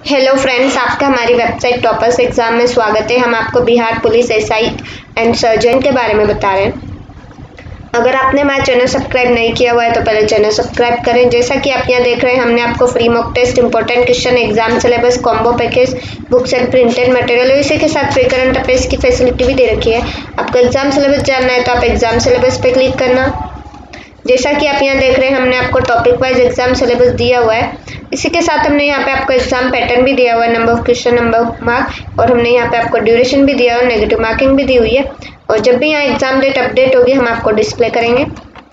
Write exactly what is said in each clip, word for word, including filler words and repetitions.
Hello friends, आपका हमारी website toppers exam में स्वागत है। हम आपको Bihar police SI and sergeant के बारे में बता रहे हैं। अगर आपने हमारा चैनल सब्सक्राइब नहीं किया हुआ है तो पहले चैनल सब्सक्राइब करें। जैसा कि आप यहाँ देख रहे हैं, हमने आपको free mock test, important question, exam syllabus, combo package, books and printed material, इसी के साथ फ्री करंट अफेयर्स की फैसिलिटी भी दे रखी है। आपको एग्जाम सिलेबस जानना है तो आप एग्जाम सिलेबस पे क्लिक करना। जैसा कि आप यहाँ देख रहे हैं, हमने आपको टॉपिक वाइज एग्जाम सिलेबस दिया हुआ है। इसी के साथ हमने यहाँ पे आपको एग्जाम पैटर्न भी दिया हुआ है, number of question, number of mark, और हमने यहाँ पे आपको ड्यूरेशन भी दिया हुआ है, नेगेटिव मार्किंग भी दी हुई है। और जब भी यहाँ एग्जाम डेट अपडेट होगी हम आपको डिस्प्ले करेंगे।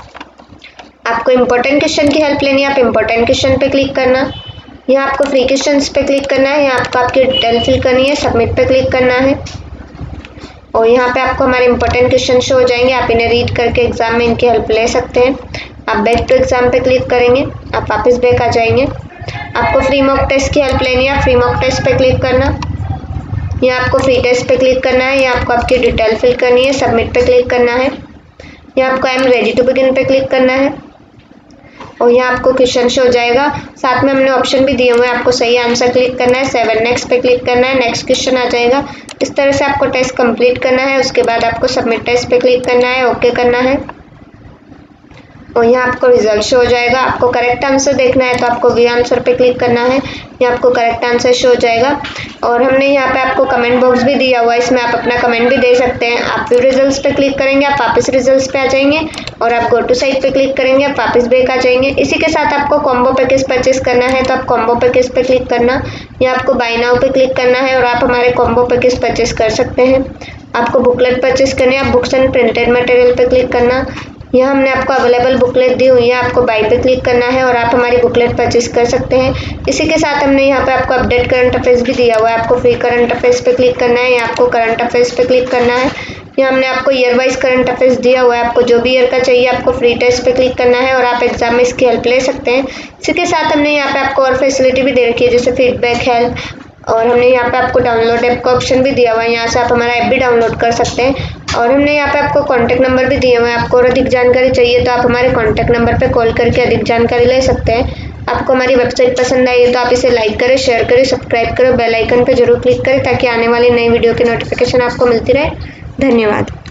आपको इंपॉर्टेंट क्वेश्चन की हेल्प लेनी है, आप इंपॉर्टेंट क्वेश्चन पे क्लिक करना। यहाँ आपको फ्री क्वेश्चन पे क्लिक करना है, यहाँ आपको आपकी डिटेल फिल करनी है, सबमिट पे क्लिक करना है और यहाँ पे आपको हमारे इंपॉर्टेंट क्वेश्चन शो हो जाएंगे। आप इन्हें रीड करके एग्जाम में इनकी हेल्प ले सकते हैं। आप बैक टू एग्जाम पे क्लिक करेंगे, आप वापस बैक आ जाएंगे। आपको फ्री मॉक टेस्ट की हेल्प लेनी है, फ्री मॉक टेस्ट पे क्लिक करना। यहाँ आपको फ्री टेस्ट पे क्लिक करना है, यहाँ आपको आपकी डिटेल फिल करनी है, सबमिट पे क्लिक करना है। यहाँ आपको I am ready to begin पे क्लिक करना है और यहाँ आपको क्वेश्चन शो हो जाएगा। साथ में हमने ऑप्शन भी दिए हुए हैं, आपको सही आंसर क्लिक करना है, सेवन नेक्स्ट पे क्लिक करना है, नेक्स्ट क्वेश्चन आ जाएगा। इस तरह से आपको टेस्ट कंप्लीट करना है। उसके बाद आपको सबमिट टेस्ट पे क्लिक करना है, ओके करना है और यहाँ आपको रिजल्ट शो हो जाएगा। आपको करेक्ट आंसर देखना है तो आपको वी आंसर पे क्लिक करना है, यहाँ आपको करेक्ट आंसर शो हो जाएगा। और हमने यहाँ पे आपको कमेंट बॉक्स भी दिया हुआ है, इसमें आप अपना कमेंट भी दे सकते हैं। आप व्यू रिजल्ट्स पे क्लिक करेंगे, आप वापस रिजल्ट्स पे आ जाएंगे और आप गो टू साइट पे क्लिक करेंगे, आप वापस बैक आ जाएंगे। इसी के साथ आपको कॉम्बो पैकेज परचेस करना है तो आप कॉम्बो पैकेज पे क्लिक करना, यहाँ आपको बाय नाउ पे क्लिक करना है और आप हमारे कॉम्बो पैकेज परचेस कर सकते हैं। आपको बुकलेट परचेस करनी है, आप बुक्स एंड प्रिंटेड मटेरियल पे क्लिक करना। यहाँ हमने आपको अवेलेबल बुकलेट दी हुई है, आपको बाई पे क्लिक करना है और आप हमारी बुकलेट परचेस कर सकते हैं। इसी के साथ हमने यहाँ पे आपको अपडेट करंट अफेयर्स भी दिया हुआ है, आपको फ्री करंट अफेयर्स पे क्लिक करना है, यहाँ आपको करंट अफेयर्स पे क्लिक करना है। यहाँ हमने आपको ईयर वाइज करंट अफेयर्स दिया हुआ है, आपको जो भी ईयर का चाहिए आपको फ्री टेस्ट पे क्लिक करना है और आप एग्जाम में इसकी हेल्प ले सकते हैं। इसी के साथ हमने यहाँ पे आपको और फैसिलिटी भी दे रखी है, जैसे फीडबैक, हेल्प, और हमने यहाँ पे आपको डाउनलोड ऐप का ऑप्शन भी दिया हुआ है, यहाँ से आप हमारा ऐप भी डाउनलोड कर सकते हैं। और हमने यहाँ पे आपको कॉन्टैक्ट नंबर भी दिए हुए हैं, आपको और अधिक जानकारी चाहिए तो आप हमारे कॉन्टैक्ट नंबर पे कॉल करके अधिक जानकारी ले सकते हैं। आपको हमारी वेबसाइट पसंद आई है तो आप इसे लाइक करें, शेयर करें, सब्सक्राइब करें, बेल आइकन पे जरूर क्लिक करें ताकि आने वाली नई वीडियो की नोटिफिकेशन आपको मिलती रहे। धन्यवाद।